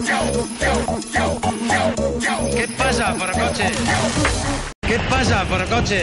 ¿Qué pasa, forocoche? ¿Qué pasa, forocoche?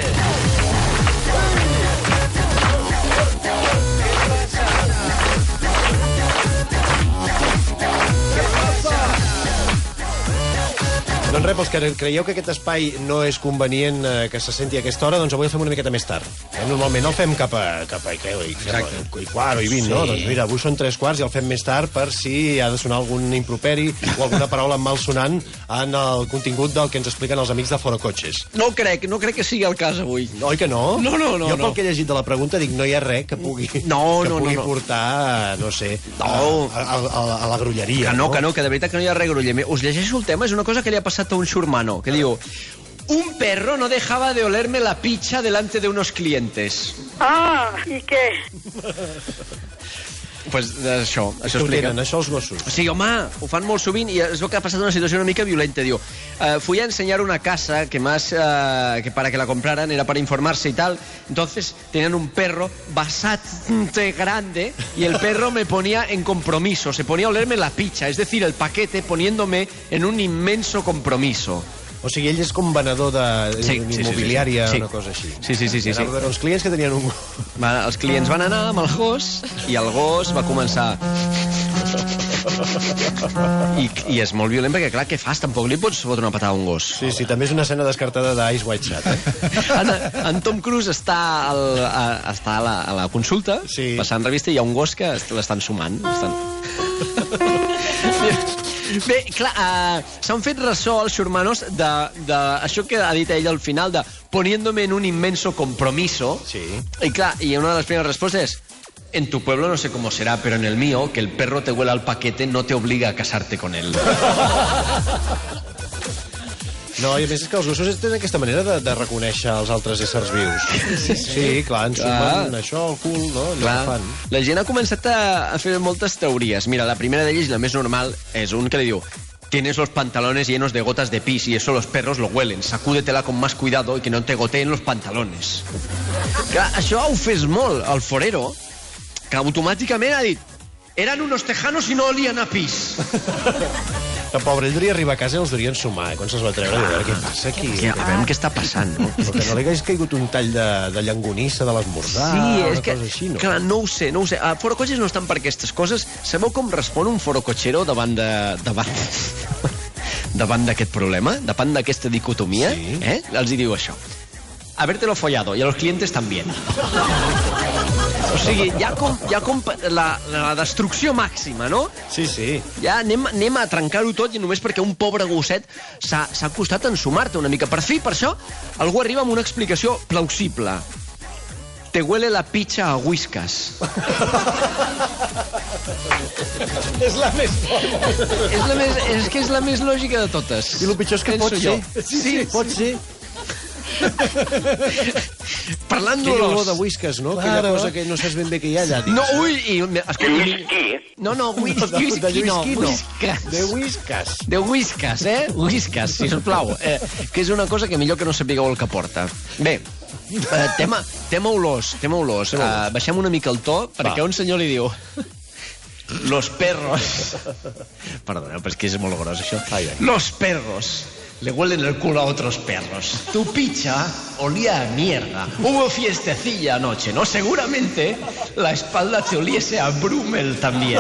Doncs res, pels que creieu que aquest espai no és convenient que se senti a aquesta hora, doncs avui el fem una miqueta més tard. Normalment el fem cap a i quart o i 20, sí. No? Doncs mira, avui són 3 quarts i el fem més tard per si ha de sonar algun improperi o alguna paraula malsonant en el contingut del que ens expliquen els amics de Forocoches. No crec que sigui el cas avui. Oi que no? No. Jo pel que he llegit de la pregunta dic, no hi ha res que pugui portar, no sé, a la grulleria. Que de veritat que no hi ha res gruller. Us llegeixo el tema, és una cosa que li ha passat a un xurmano, que diu: un perro no dejaba de olerme la picha delante de unos clientes. Ah, i què? Pues això explica. Això els gossos. Sí, home, ho fan molt sovint i es veu que ha passat una situació una mica violenta. Diu, fui a enseñar una casa que para que la compraran era para informarse y tal. Entonces tenían un perro bastante grande y el perro me ponía en compromiso. Se ponía a olerme la picha, es decir, el paquete, poniéndome en un inmenso compromiso. O sigui, ell és com venedor d'immobiliària, una cosa així. Sí. A veure, els clients que tenien un gos. Els clients van anar amb el gos i el gos va començar... I és molt violent perquè, clar, què fas? Tampoc li pots fotre una patada a un gos. Sí, també és una escena descartada d'Ice White Shot. En Tom Cruise està a la consulta, passant revista, i hi ha un gos que l'estan sumant. Bé, clar, s'han fet ressò els xurmanos d'això que ha dit ell al final, de poniéndome en un inmenso compromiso. Sí. I clar, i una de les primeres respostes és: en tu pueblo no sé cómo será, pero en el mío, que el perro te huela al paquete no te obliga a casarte con él. No, i a més és que els gossos tenen aquesta manera de reconèixer els altres éssers vius. Sí, clar, ens sumen això al cul, no? Clar. La gent ha començat a fer moltes teories. Mira, la primera d'elles, la més normal, és un que li diu: tienes los pantalones llenos de gotas de pis y eso los perros lo huelen. Sacúdetela con más cuidado y que no te goteen los pantalones. Clar, això ho fes molt el forero, que automàticament ha dit: eran unos tejanos y no olían a pis. Que pobre, ell devia arribar a casa i els devien sumar. Quan se'ls va treure, a veure què passa aquí. A veure què està passant, no? Però que no li hagués caigut un tall de llangonissa de l'esmorzar, una cosa així, no? Clar, no ho sé. Forocoches no estan per aquestes coses. Sabeu com respon un forocochero davant d'aquest problema? Davant d'aquesta dicotomia? Sí. Els hi diu això: habértelo follado, y a los clientes también. O sigui, ja com la destrucció màxima, no? Sí. Ja anem a trencar-ho tot i només perquè un pobre gosset s'ha costat ensumar-te una mica. Per fi, per això, algú arriba amb una explicació plausible. Te huele la picha a Whiskas. És la més forta. És que és la més lògica de totes. I el pitjor és que pot ser. Sí, pot ser. Parlant d'olors... Quina olor de Whiskas, no? Aquella cosa que no saps ben bé què hi ha allà. No, ui... Whisky. No, whisky no. De Whiskas. De Whiskas, Whiskas, sisplau. Que és una cosa que millor que no sapigueu el que porta. Bé, tema olors. Baixem una mica el to, perquè un senyor li diu: los perros... Perdoneu, però és que és molt gros, això. Los perros le huelen el culo a otros perros. Tu picha olía a mierda. Hubo fiestecilla anoche, ¿no? Seguramente la espalda te oliese a Brummel también.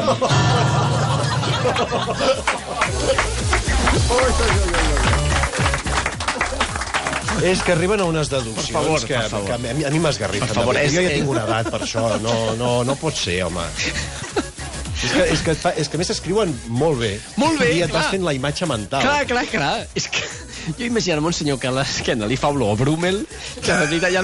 És que arriben a unes deduccions per favor. Que a mi m'esgarrifen. Per favor, jo ja tinc una edat per això. No pot ser, home. És que a més s'escriuen molt bé. Molt bé, i et vas fent la imatge mental. Clar. És que jo imagino un senyor que a l'esquena li fa olor a Brummel, que de veritat ja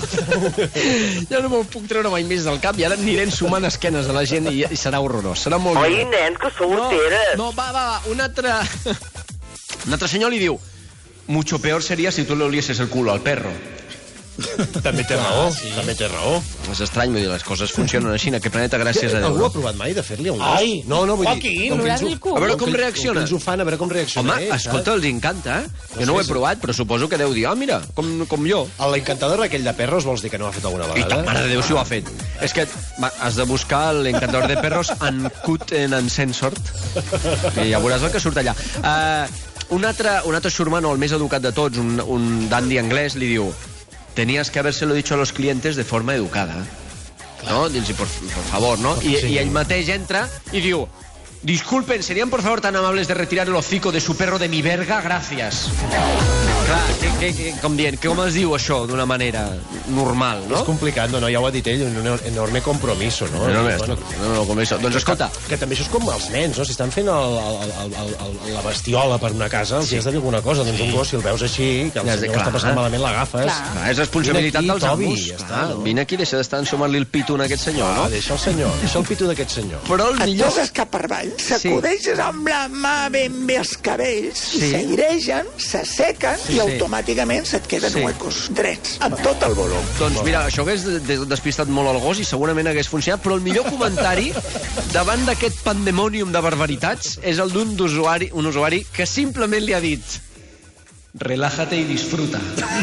no me'l puc treure mai més del cap, i ara anirem sumant esquenes a la gent i serà horrorós. Serà molt Oi, nen, que solteres. No, va, un altre senyor li diu: mucho peor sería si tú le olieses el culo al perro. També té raó, també té raó. És estrany, vull dir, les coses funcionen així en aquest planeta, gràcies a Déu. Algú ha provat mai de fer-li a un gos? Ai, no, vull dir... Joaquín, com que L'horari ells ho- el cul. A veure com com que reacciona. ells ho fan, a veure com reacciona. Home, escolta, els encanta, eh? Jo no ho he provat, però suposo que deu dir, mira, com jo. L'encantador aquell de perros vols dir que no ho ha fet alguna I tant, vegada? mare de Déu, si ho ha fet. És que has de buscar l'encantador de perros en Cut en Uncensored, i ja veuràs el que surt allà. Un altre xurmano, el més educat de tots, un dandy anglès, li diu: tenías que habérselo dicho a los clientes de forma educada. ¿No? Dius, por favor, ¿no? I ell mateix entra i diu: disculpen, ¿serían por favor tan amables de retirar el hocico de su perro de mi verga? Gracias. Clar, com dient, com es diu això d'una manera normal, no? És complicat, no, ja ho ha dit ell, un enorme compromiso, no? No, com això. Doncs escolta, Que també això és com els nens, no? Si estan fent la bestiola per una casa, els hi has de dir alguna cosa. Doncs un gos, si el veus així, que el senyor clar. està passant malament, l'agafes. Clar. és responsabilitat Vine aquí, dels Tobi, amos. ja està, Clar, no? vine aquí, deixa d'estar ensumant-li el pito a aquest senyor, no? Deixa el senyor, deixa el pito d'aquest senyor. Però el Et millor... poses cap per avall, sacudeixes amb la mà ben bé els cabells, s'airegen, s'assequen i automàticament se't queden huecos drets, amb tot el volum. Doncs mira, això hagués despistat molt el gos i segurament hagués funcionat, però el millor comentari davant d'aquest pandemonium de barbaritats és el d'un usuari que simplement li ha dit: relájate y disfruta.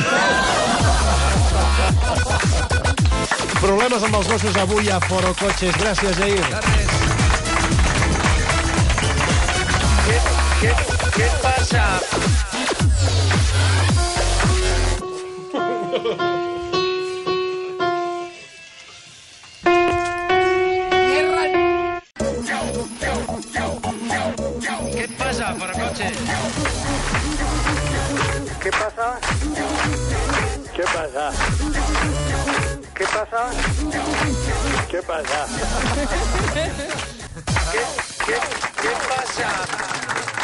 Problemes amb els gossos avui a Foro Cotxes. Gràcies, Jair. ¿Qué pasa? ¿Qué pasa, Forocoche? ¿Qué pasa? ¿Qué pasa? ¿Qué pasa? ¿Qué pasa? ¿Qué pasa?